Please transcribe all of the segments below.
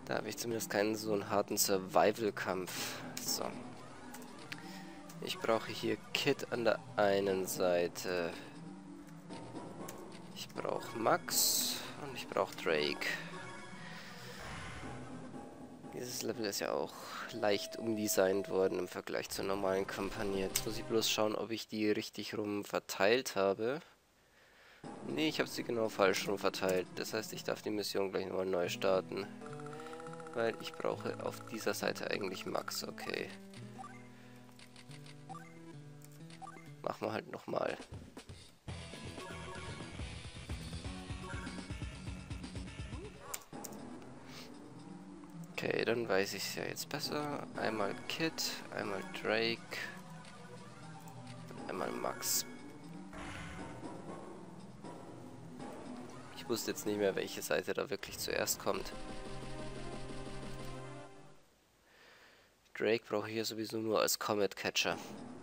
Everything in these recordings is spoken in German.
Da habe ich zumindest keinen so einen harten Survival-Kampf. So. Ich brauche hier Kit an der einen Seite. Ich brauche Max und ich brauche Drake. Dieses Level ist ja auch leicht umdesignt worden im Vergleich zur normalen Kampagne. Jetzt muss ich bloß schauen, ob ich die richtig rum verteilt habe. Nee, ich habe sie genau falsch rum verteilt. Das heißt, ich darf die Mission gleich nochmal neu starten. Weil ich brauche auf dieser Seite eigentlich Max, okay. Machen wir halt nochmal. Okay, dann weiß ich es ja jetzt besser. Einmal Kit, einmal Drake, einmal Max. Ich wusste jetzt nicht mehr, welche Seite da wirklich zuerst kommt. Drake brauche ich hier sowieso nur als Comet Catcher.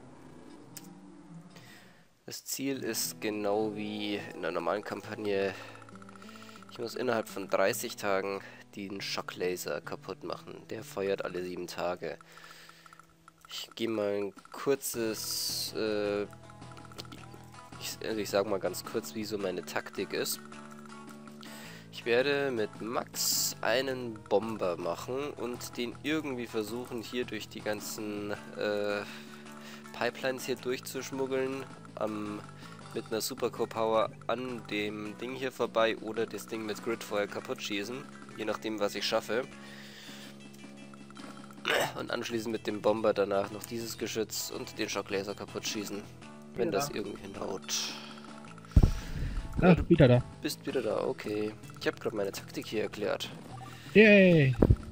Das Ziel ist genau wie in der normalen Kampagne. Ich muss innerhalb von 30 Tagen den Schocklaser kaputt machen. Der feuert alle 7 Tage. Ich gehe mal ein kurzes... ich sage mal ganz kurz, wie so meine Taktik ist. Ich werde mit Max einen Bomber machen und den irgendwie versuchen, hier durch die ganzen Pipelines hier durchzuschmuggeln. Mit einer Supercore Power an dem Ding hier vorbei oder das Ding mit Gridfeuer kaputt schießen. Je nachdem, was ich schaffe. Und anschließend mit dem Bomber danach noch dieses Geschütz und den Schocklaser kaputt schießen. Wenn das irgendwie hinhaut. Ah, du wieder da. Bist wieder da, okay. Ich habe gerade meine Taktik hier erklärt. Yay!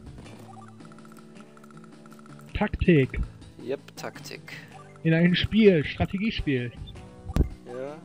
Taktik. Yep, Taktik. In einem Spiel, Strategiespiel. Ja.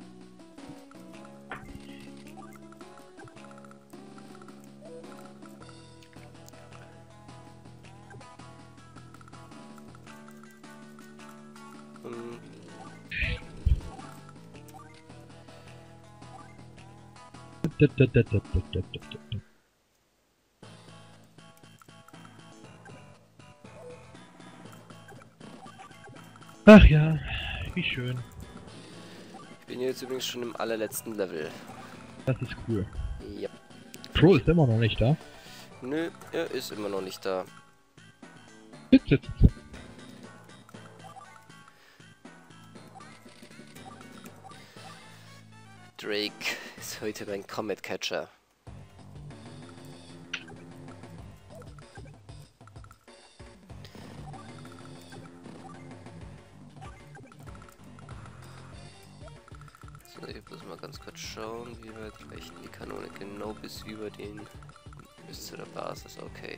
Ach ja, wie schön. Ich bin jetzt übrigens schon im allerletzten Level. Das ist cool. Yep. Pro ist immer noch nicht da. Nö, er ist immer noch nicht da. Sitz. Drake ist heute mein Comet Catcher. So, ich muss mal ganz kurz schauen, wie weit reicht die Kanone genau bis über den... bis zu der Basis, okay.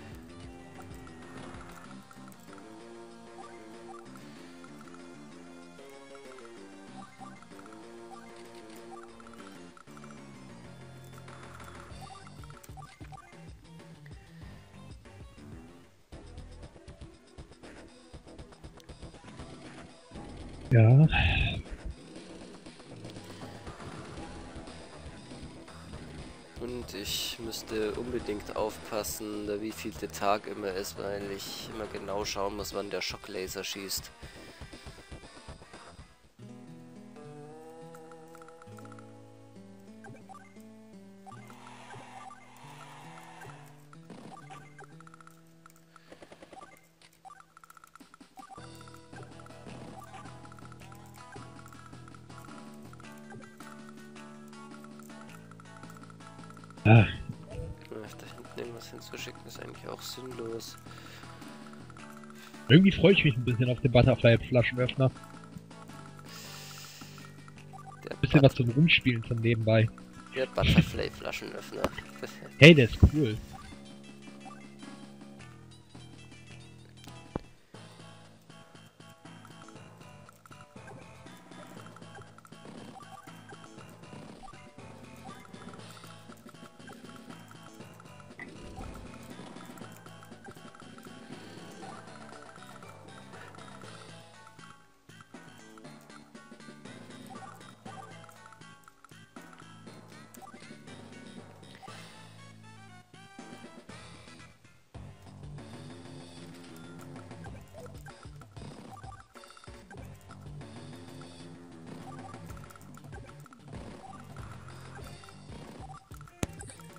Ja. Und ich müsste unbedingt aufpassen, wie viel der Tag immer ist, weil ich immer genau schauen muss, wann der Schocklaser schießt. Ach, Da hinten irgendwas hinzuschicken ist eigentlich auch sinnlos. irgendwie freue ich mich ein bisschen auf den Butterfly-Flaschenöffner. Bisschen was zum Rumspielen von nebenbei. Der Butterfly-Flaschenöffner. Hey, der ist cool.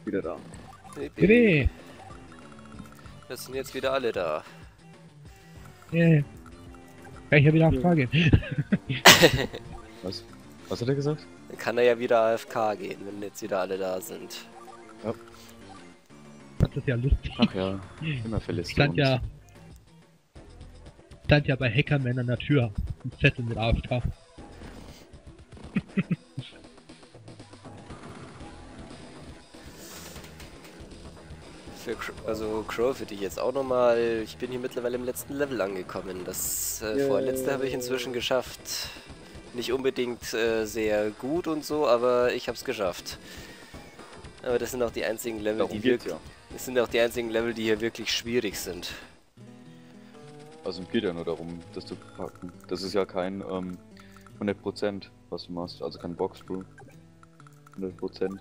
Wieder da. Bibi! Wir sind jetzt wieder alle da. Yeah. Kann ich ja wieder AFK gehen. Was? Was hat er gesagt? Dann kann er ja wieder AFK gehen, wenn jetzt wieder alle da sind. Ja. Das ist ja lustig. Ach ja, immer verlässt er Stand uns. ja bei Hackerman an der Tür. Ein Zettel mit AFK. Also Crow finde ich jetzt auch nochmal. Ich bin hier mittlerweile im letzten Level angekommen. Das vorletzte habe ich inzwischen geschafft. Nicht unbedingt sehr gut und so, aber ich habe es geschafft. Aber das sind auch die einzigen Level, Darum geht's ja. Das sind auch die einzigen Level, die hier wirklich schwierig sind. Also es geht ja nur darum, das zu packen. Das ist ja kein 100%, was du machst, also kein Boxbrew. 100%.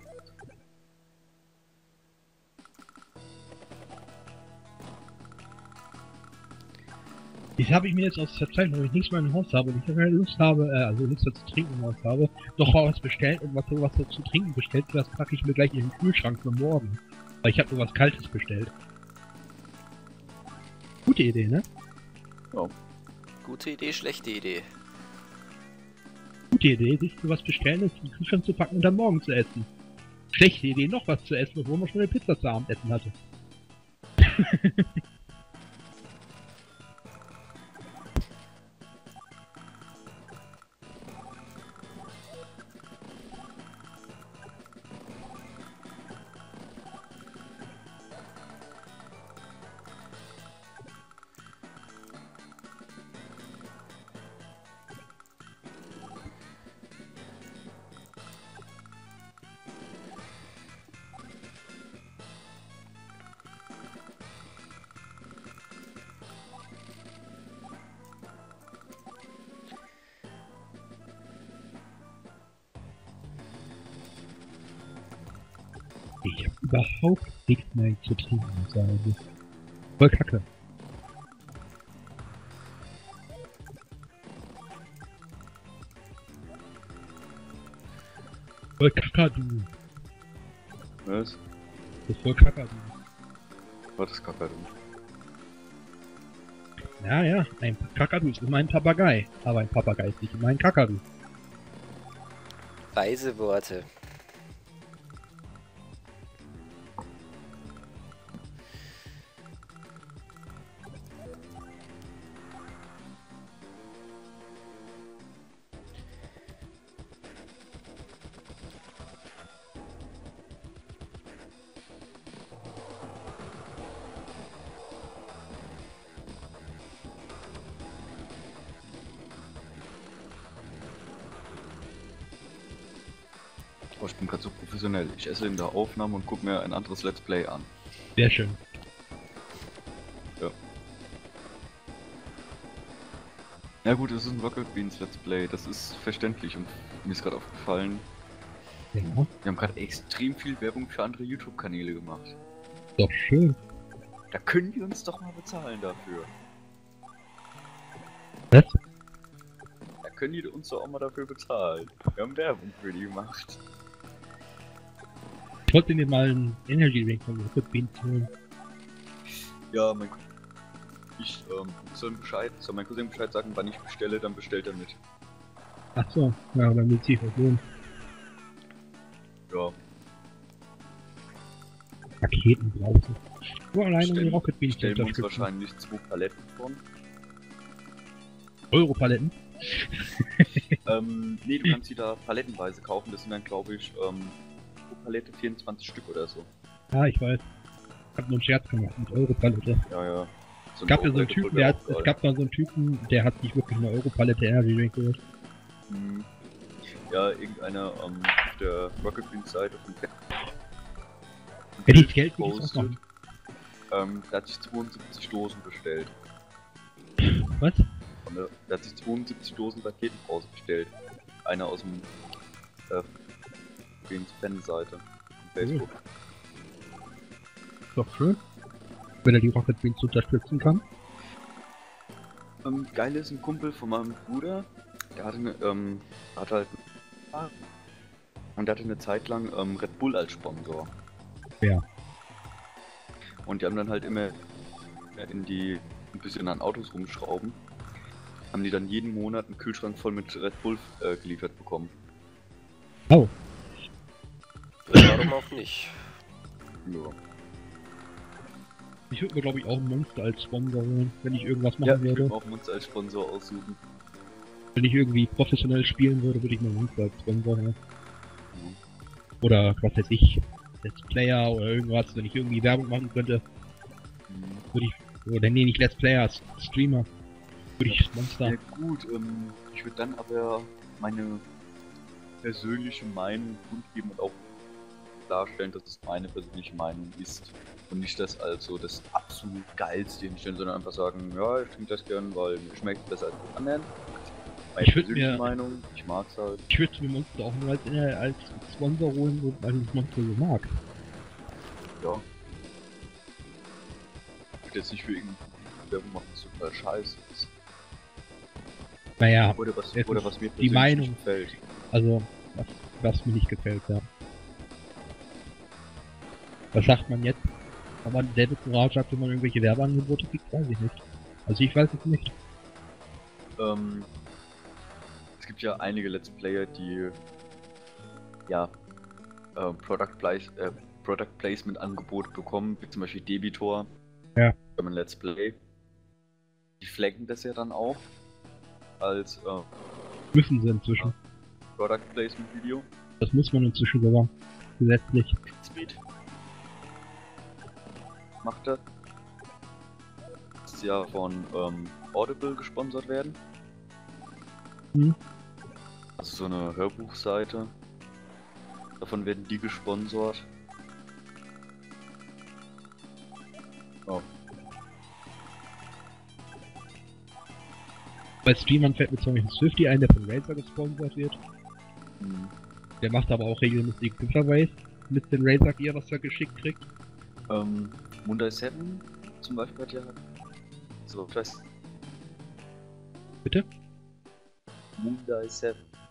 Das habe ich mir jetzt aus Verzeichnis, wenn ich nichts mehr im Haus habe und ich keine Lust habe, also nichts mehr zu trinken im Haus habe, noch was bestellt und was zu trinken bestellt, das packe ich mir gleich in den Kühlschrank für morgen. Weil ich habe nur was Kaltes bestellt. Gute Idee, ne? Ja. Gute Idee, schlechte Idee. Gute Idee, sich für was bestellen, es in den Kühlschrank zu packen und dann morgen zu essen. Schlechte Idee, noch was zu essen, bevor man schon eine Pizza zu Abend essen hatte. Ich hab überhaupt nichts mehr zu trinken, also. Voll kacke. Voll Kakadu. Was? Das ist voll Kakadu. Was ist Kakadu? Ja, ein Kakadu ist immer ein Papagei. Aber ein Papagei ist nicht immer ein Kakadu. Weise Worte. Oh, ich bin gerade so professionell. Ich esse in der Aufnahme und gucke mir ein anderes Let's Play an. Sehr schön. Ja. Ja gut, es ist ein Rocket Beans Let's Play, das ist verständlich und mir ist gerade aufgefallen, Ja, wir haben gerade extrem viel Werbung für andere YouTube-Kanäle gemacht. doch schön. Da können die uns doch mal bezahlen dafür. Was? Da können die uns doch auch mal dafür bezahlen. Wir haben Werbung für die gemacht. Ich wollte mir mal einen Energy Drink von Rocket Beans holen. Ja, ich soll mein Cousin Bescheid sagen, wann ich bestelle, dann bestellt er mit. Ach so, ja, dann will sich versuchen. Ja. Raketen brauchen. Nur allein um die Rocket Beans zu Stellen wir uns unterstützen. wahrscheinlich 2 Paletten von. Europaletten? Nee, du kannst die da palettenweise kaufen, das sind dann glaube ich pro Palette 24 Stück oder so. Ja, ich weiß. Ich hab nur einen Scherz gemacht mit Europalette. Ja, ja. So Es gab ja so einen Typen, es gab mal so einen Typen, der hat sich wirklich eine Europalette Energy Drink geholt. Hm. Ja, irgendeiner auf der Rocket Beans Seite von Hätte ich Geld würde ich auch machen. der hat sich 72 Dosen bestellt. Was? Der hat sich 72 Dosen Raketenpause bestellt. Einer aus dem Beans Fan-Seite auf Facebook. Doch schön. Wenn er die Rocket Beans unterstützen kann. Geil ist ein Kumpel von meinem Bruder, der hatte eine, Zeit lang Red Bull als Sponsor. Ja. Und die haben dann halt immer ein bisschen an Autos rumschrauben, haben die dann jeden Monat einen Kühlschrank voll mit Red Bull geliefert bekommen. Oh, Warum auch nicht? Ja. ich würde mir glaube ich auch ein Monster als Sponsor holen, wenn ich irgendwas machen Ja, ich würde. würde auch Monster als Sponsor aussuchen. Wenn ich irgendwie professionell spielen würde, würde ich mir ein Monster als Sponsor holen. Oder was weiß ich, Let's Player oder irgendwas, wenn ich irgendwie Werbung machen könnte, würde ich, oder nee, nicht Let's Player, Streamer, würde ich Monster. Ja gut, ich würde dann aber meine persönliche Meinung kundgeben und auch darstellen, dass es meine persönliche Meinung ist und nicht das als so das absolut geilste hinstellen, sondern einfach sagen, ja, ich trinke das gern, weil mir schmeckt besser als die anderen. Meine Ich würd persönliche mir- Meinung, ich mag's halt. Ich würde mir Monster auch nur als Sponsor holen, weil ich das Monster so mag. Ja. Ich würde jetzt nicht für irgendeine Werbung machen, das total scheiße ist. Naja, Oder was es mir ist persönlich die Meinung. nicht gefällt. also, was mir nicht gefällt, ja. Was sagt man jetzt? Ob man selber Courage hat, wenn man irgendwelche Werbeangebote kriegt, weiß ich nicht. Also ich weiß es nicht. Es gibt ja einige Let's Player, die ja Product Placement Angebote bekommen, wie zum Beispiel Debitor. Ja. Wenn man Let's Play. Die flaggen das ja dann auch als Müssen sie inzwischen. Product Placement Video. Das muss man inzwischen sogar. Gesetzlich. Speed macht das. Das ja von Audible gesponsert werden. Hm. Also so eine Hörbuchseite. Davon werden die gesponsert. Oh. Bei Streamern fällt mir zum Beispiel Swifty ein, der von Razer gesponsert wird. Hm. Der macht aber auch regelmäßig Giveaways mit dem Razer Gear, was er geschickt kriegt. Mundai 7 zum Beispiel hat ja so fest. Bitte? Mundai 7.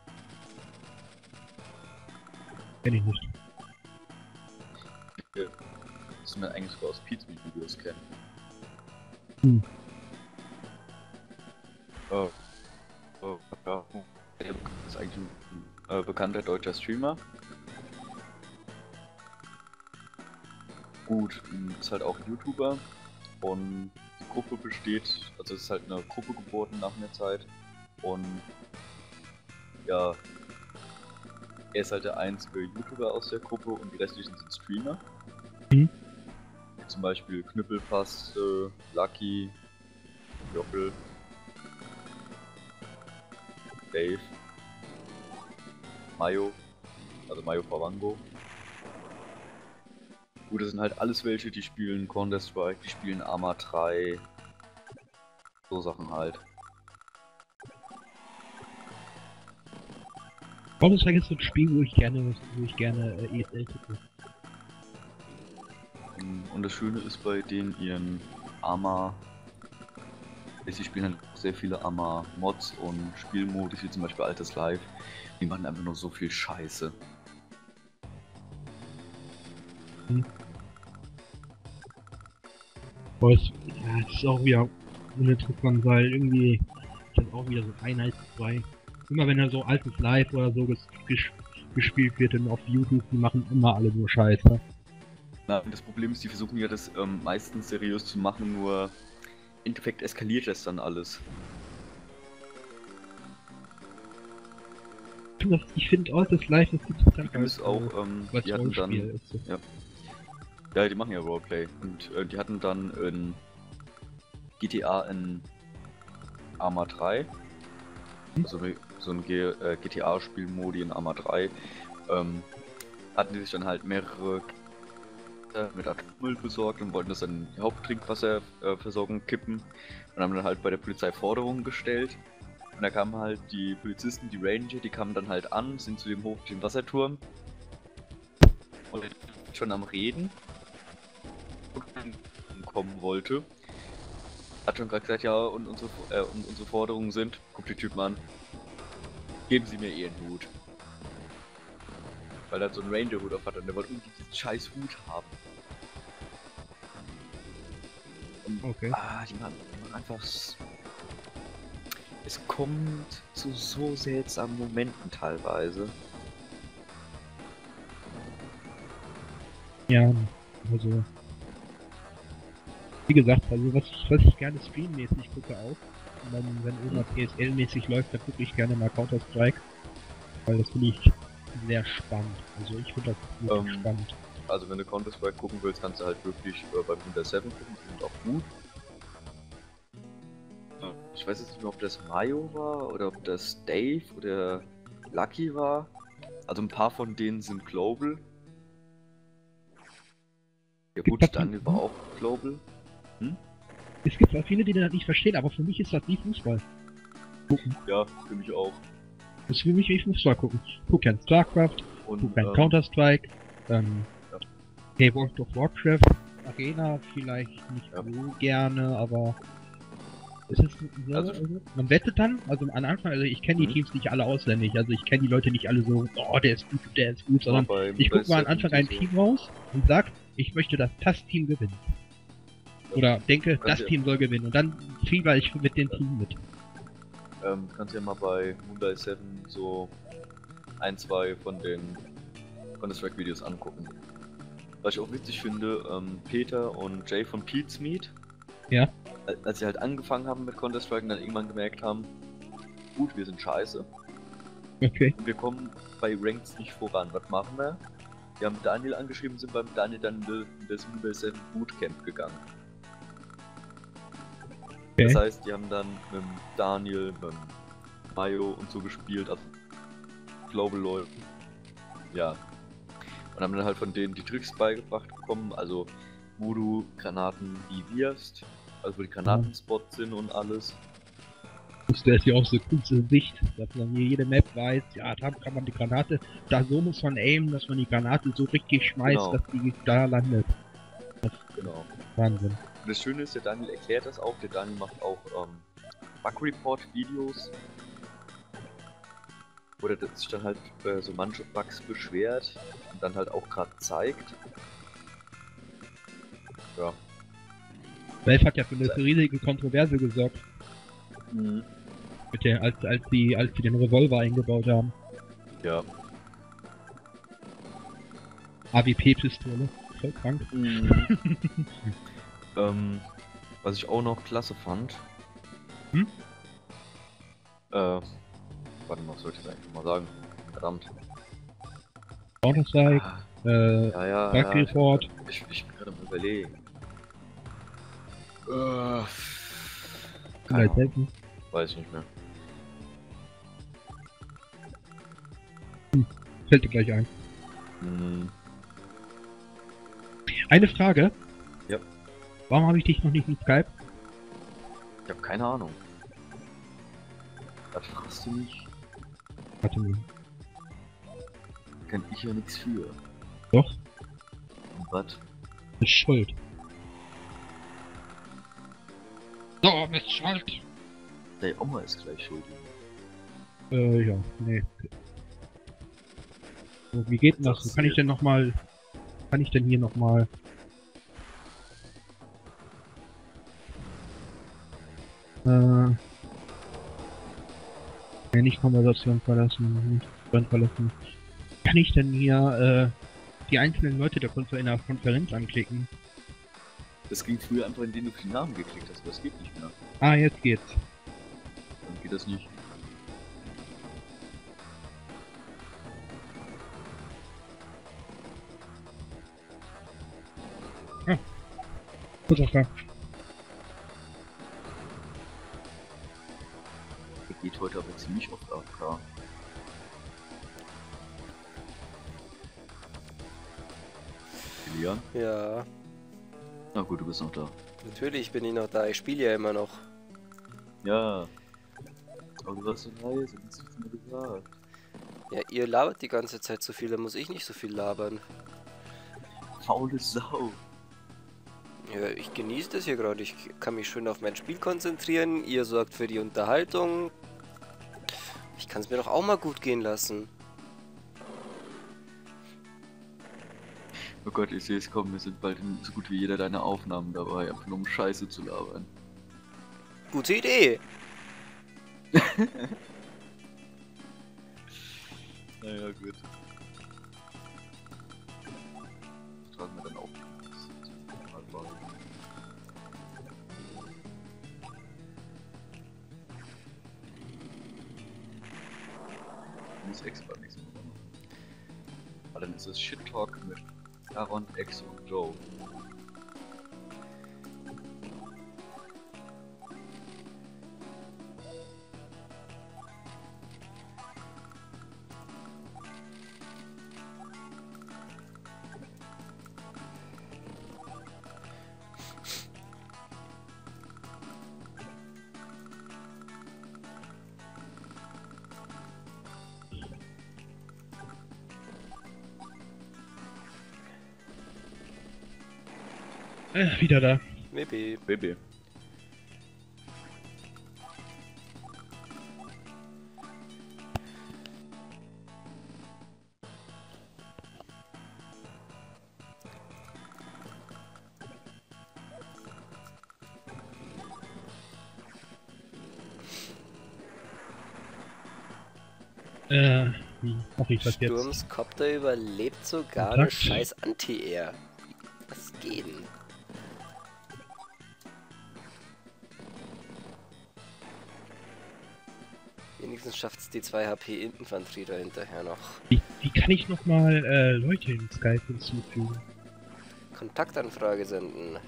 Kenn ich nicht. Das man eigentlich sogar aus Pizza-Videos kennen. Hm. Ja. Der ist eigentlich ein bekannter deutscher Streamer. Gut, ist halt auch YouTuber und die Gruppe besteht, also es ist halt eine Gruppe geworden nach einer Zeit und ja, er ist halt der einzige YouTuber aus der Gruppe und die restlichen sind Streamer. Mhm. Zum Beispiel Knüppelpaste, Lucky, Jockel, Dave, Mayo, also Mayo Pavango. Gut, das sind halt alles welche, die spielen Counter-Strike, die spielen Arma 3, so Sachen halt. Counter-Strike ist so ein Spiel, wo ich gerne ESL gucke. Und das Schöne ist bei denen ihren Arma, sie spielen halt sehr viele Arma-Mods und Spielmodus, wie zum Beispiel Altes Live, die machen einfach nur so viel Scheiße. Aber es ist auch wieder uninteressant, weil irgendwie ist das auch wieder so einheitsfrei. Immer wenn da so Altes Live oder so gespielt wird und auf YouTube, die machen immer alle nur Scheiße. Na, das Problem ist, die versuchen ja das meistens seriös zu machen, nur im Endeffekt eskaliert das dann alles. Ich finde Altes Live ist interessant. Die ist auch, weil die hatten dann, Rollenspiel ist. So. ja, die machen ja Roleplay und die hatten dann in GTA in Arma 3, also so ein GTA-Spielmodi in Arma 3, hatten die sich dann halt mehrere mit Atommüll besorgt und wollten das dann in die Haupttrinkwasserversorgung kippen und haben dann halt bei der Polizei Forderungen gestellt. Und da kamen halt die Polizisten, die Ranger, die kamen dann halt an, sind zu dem Hoch, dem Wasserturm und schon am Reden kommen wollte. Hat schon gerade gesagt, ja, und unsere Forderungen sind, guckt die Typen an, geben Sie mir Ihren Hut. Weil er so einen Ranger-Hut auf hat und der wollte unbedingt diesen scheiß Hut haben. Und, Okay. die machen einfach... Es kommt zu so seltsamen Momenten teilweise. Ja, also... Wie gesagt, also was ich gerne streammäßig gucke auch. Und dann, wenn irgendwas PSL-mäßig läuft, dann gucke ich gerne mal Counter-Strike. Weil das finde ich sehr spannend. Also ich finde das wirklich spannend. Also wenn du Counter-Strike gucken willst, kannst du halt wirklich beim Winter 7 gucken, die sind auch gut. Ich weiß jetzt nicht mehr, ob das Mayo war oder ob das Dave oder Lucky war. Also ein paar von denen sind Global. Ja gut, Daniel war auch Global. Es gibt auch viele, die das nicht verstehen, aber für mich ist das wie Fußball. Gucken. Ja, für mich auch. Das ist für mich wie Fußball gucken. Guck gern StarCraft, guck gern Counter-Strike, hey, World of Warcraft, Arena vielleicht nicht so gerne, aber es ist so, also man wettet dann, also am Anfang, also ich kenne die Teams nicht alle auswendig, also ich kenne die Leute nicht alle so, oh der ist gut, sondern ich gucke mal am Anfang ein Team raus und sag, ich möchte, dass das Team gewinnt. Oder denke, das Team soll gewinnen und dann fieber ich mit dem Team mit. Kannst ja mal bei Moonlight 7 so ein, zwei von den Counter-Strike-Videos angucken. Was ich auch witzig finde, Peter und Jay von Pete's Meat, ja, als sie halt angefangen haben mit Counter-Strike und dann irgendwann gemerkt haben, gut, wir sind scheiße. Okay. Und wir kommen bei Ranks nicht voran. Was machen wir? Wir haben Daniel angeschrieben, sind beim Daniel dann in das Moonlight 7 Bootcamp gegangen. Okay. Das heißt, die haben dann mit Daniel, mit Mayo und so gespielt, also Global LoL. Ja. Und haben dann halt von denen die Tricks beigebracht bekommen, also wo du Granaten wie wirfst, also wo die Granatenspots sind und alles. Das ist ja auch so coole Sicht, dass man hier jede Map weiß, ja, da kann man die Granate, da so muss man aimen, dass man die Granate so richtig schmeißt, dass die da landet. Das ist Wahnsinn. Und das Schöne ist, der Daniel erklärt das auch, der Daniel macht auch Bug Report Videos, wo der sich dann halt so manche Bugs beschwert und dann halt auch gerade zeigt. Ja. Valve hat ja für eine riesige Kontroverse gesorgt. Mhm. Mit der, als sie den Revolver eingebaut haben. Ja. AWP-Pistole. Voll krank. Mhm. Was ich auch noch klasse fand. Warte mal, was sollte ich eigentlich mal sagen? Verdammt. Counter-Strike, Bug Report. Ich bin gerade am Überlegen. Kann halt helfen. Weiß ich nicht mehr. Fällt dir gleich ein. Mhm. Eine Frage. Ja. Warum habe ich dich noch nicht mit Skype? Ich habe keine Ahnung. Das fragst du mich. Warte mal. Kann ich ja nichts für. Doch. Und was? Ist schuld. So, bist schuld. Der Oma ist gleich schuld. Ja, nee. So, wie geht denn das? Kann ich denn nochmal... Kann ich denn hier nochmal... nicht Konversation verlassen, nicht Freund verlassen. Kann ich denn hier die einzelnen Leute der in der Konferenz anklicken? Das ging früher einfach, indem du den Namen geklickt hast, aber das geht nicht mehr. Ah, jetzt geht's. Dann geht das nicht. Gut, okay. Der geht heute aber ziemlich oft AFK. Julian? Ja, Na gut, du bist noch da. natürlich bin ich noch da. Ich spiele ja immer noch. Ja. Aber du warst so leise, hast du mir gesagt. Ja, ihr labert die ganze Zeit so viel, da muss ich nicht so viel labern. Faule Sau. Ja, ich genieße das hier gerade. Ich kann mich schön auf mein Spiel konzentrieren. Ihr sorgt für die Unterhaltung. Ich kann es mir doch auch mal gut gehen lassen. Oh Gott, ich sehe es kommen, wir sind bald in so gut wie jeder deiner Aufnahmen dabei, einfach nur um Scheiße zu labern. Gute Idee! Naja, gut. Das tragen wir dann auch. Muss extra nichts mehr machen. Aber dann ist es Shit Talk mit Aaron, X und Joe. Wieder da. Maybe. Baby. Wie mache ich das jetzt? Sturms Copter überlebt sogar Kontakt. eine scheiß Anti-Air. Was geht denn? Wenigstens schafft es die 2 HP Infanterie da hinterher noch. Wie kann ich nochmal Leute in Skype hinzufügen? Kontaktanfrage senden.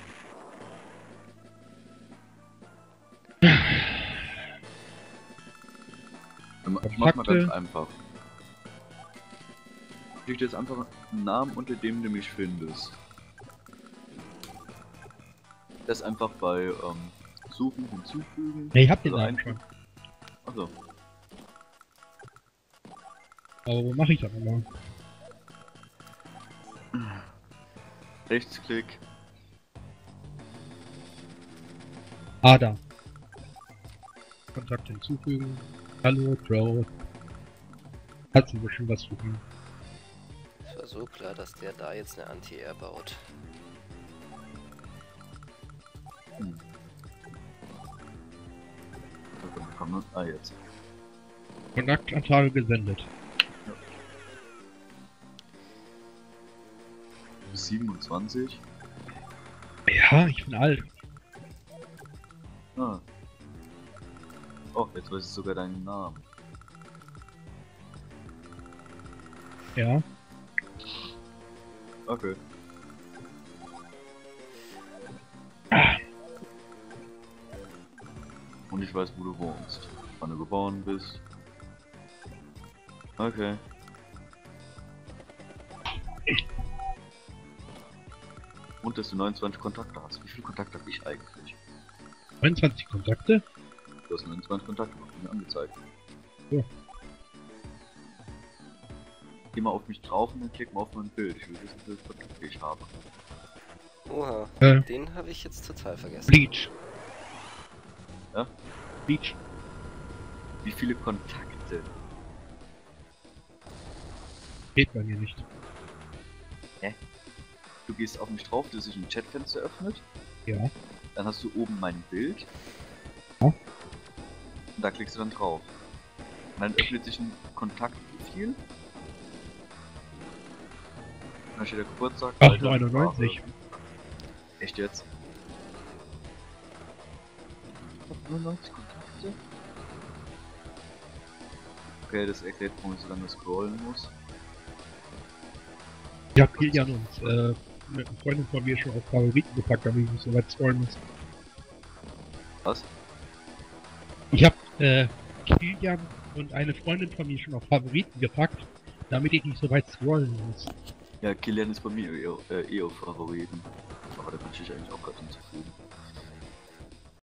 Mach mal ganz einfach. Schick dir jetzt einfach einen Namen, unter dem du mich findest. Das einfach bei Suchen hinzufügen. Ne, ich hab den Also Namen schon. Achso. Aber wo mache ich das nochmal? Rechtsklick. Ah, da. Kontakt hinzufügen. Hallo, Joe. Hat sie bestimmt was zu tun. Es war so klar, dass der da jetzt eine Anti-Air baut. Ah, jetzt. Kontaktanfrage gesendet. 27. Ja, ich bin alt. Ah. Oh, jetzt weiß ich sogar deinen Namen. Ja. Okay. Und ich weiß, wo du wohnst. Wann du geboren bist. Okay. Und dass du 29 Kontakte hast. Wie viele Kontakte habe ich eigentlich? 29 Kontakte? Du hast 29 Kontakte, mir angezeigt. Ja. Geh mal auf mich drauf und dann klick mal auf mein Bild. Ich will wissen, wie viele Kontakte ich habe. Oha, Äh. den habe ich jetzt total vergessen. Bleach. Ja? Bleach. Wie viele Kontakte? Geht bei mir nicht. Du gehst auf mich drauf, dass sich ein Chatfenster öffnet. Ja. Dann hast du oben mein Bild. Ja. Und da klickst du dann drauf. Und dann öffnet sich ein Kontaktprofil. Und dann steht der Geburtstag. Ach, Alter, 99. Sprache. Echt jetzt? 99 Kontakte? Okay, das erklärt, warum ich so lange scrollen muss. Ich hab Kilian und mit einer Freundin von mir schon auf Favoriten gepackt, damit ich nicht so weit scrollen muss. Was? Ich hab Kilian und eine Freundin von mir schon auf Favoriten gepackt, damit ich nicht so weit scrollen muss. Ja, Kilian ist bei mir eh auf Favoriten. Aber da kann ich dich eigentlich auch gerade hinzufügen.